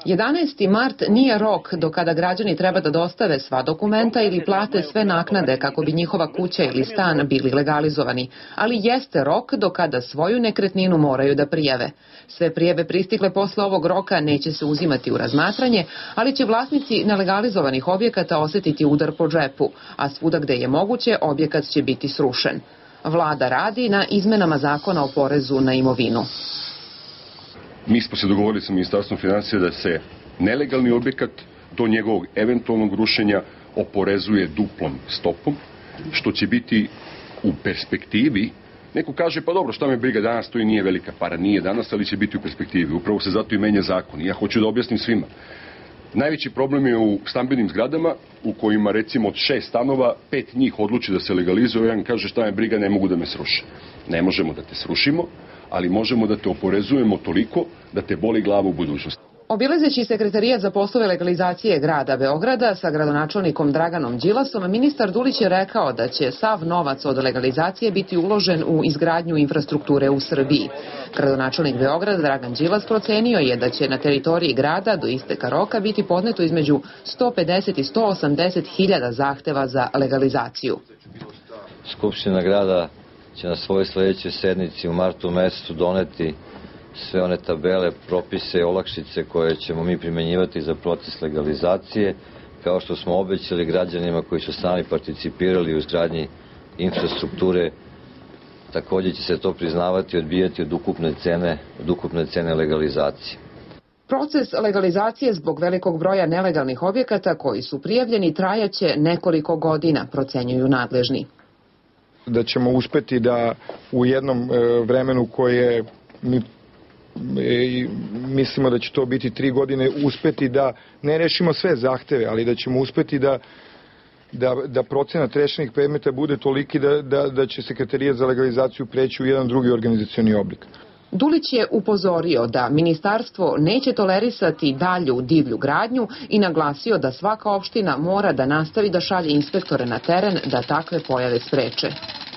11. mart nije rok do kada građani treba da dostave sva dokumenta ili plate sve naknade kako bi njihova kuća ili stan bili legalizovani, ali jeste rok do kada svoju nekretninu moraju da prijave. Sve prijave pristigle posle ovog roka neće se uzimati u razmatranje, ali će vlasnici nelegalizovanih objekata osetiti udar po džepu, a svuda gde je moguće objekat će biti srušen. Vlada radi na izmenama zakona o porezu na imovinu. Mi smo se dogovorili sa Ministarstvom finansija da se nelegalni objekat do njegovog eventualnog rušenja oporezuje duplom stopom, što će biti u perspektivi. Neko kaže, pa dobro, šta me briga danas, to i nije velika para. Nije danas, ali će biti u perspektivi. Upravo se zato i menja zakon. I ja hoću da objasnim svima. Najveći problem je u stambenim zgradama u kojima recimo od 6 stanova 5 njih odluči da se legalizuje, jedan kaže šta me briga, ne mogu da me sruše. Ne možemo da te srušimo, ali možemo da te oporezujemo toliko da te boli glava u budućnosti. Obilazeći Sekretarijat za poslove legalizacije grada Beograda sa gradonačelnikom Draganom Đilasom, ministar Dulić je rekao da će sav novac od legalizacije biti uložen u izgradnju infrastrukture u Srbiji. Gradonačelnik Beograda Dragan Đilas procenio je da će na teritoriji grada do isteka roka biti podneto između 150 i 180 hiljada zahteva za legalizaciju. Skupština grada će na svojoj sledećoj sednici u martu mesecu doneti sve one tabele, propise i olakšice koje ćemo mi primenjivati za proces legalizacije, kao što smo obećali građanima koji su sami participirali u izgradnji infrastrukture. Takođe će se to priznavati i odbijati od ukupne cene legalizacije. Proces legalizacije zbog velikog broja nelegalnih objekata koji su prijavljeni trajaće nekoliko godina, procenjuju nadležni. Da ćemo uspeti da u jednom vremenu koje mi mislimo da će to biti 3 godine, uspeti da ne rešimo sve zahteve, ali da ćemo uspeti da procenat rešenih predmeta bude toliki da će Sekretarijat za legalizaciju preći u jedan drugi organizacioni oblik. Dulić je upozorio da ministarstvo neće tolerisati dalju divlju gradnju i naglasio da svaka opština mora da nastavi da šalje inspektore na teren da takve pojave spreče.